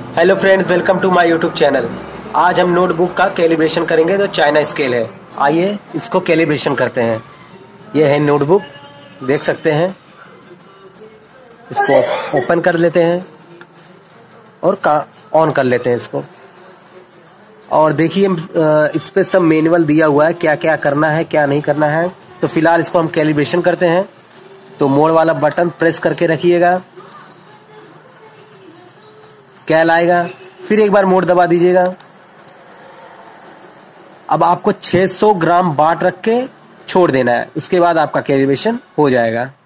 Hello friends, welcome to my YouTube channel. आज हम notebook का कैलिब्रेशन करेंगे जो चाइना स्केल है। आइए इसको कैलिब्रेशन करते हैं। ये है नोटबुक, देख सकते हैं। इसको ओपन कर लेते हैं और ऑन कर लेते हैं इसको। और देखिए इस पे सब मैनुअल दिया हुआ है, क्या क्या करना है क्या नहीं करना है। तो फिलहाल इसको हम कैलिब्रेशन करते हैं। तो मोड वाला बटन प्रेस करके रखिएगा, कैल आएगा, फिर एक बार मोड दबा दीजिएगा। अब आपको 600 ग्राम बाट रख के छोड़ देना है, उसके बाद आपका कैलिब्रेशन हो जाएगा।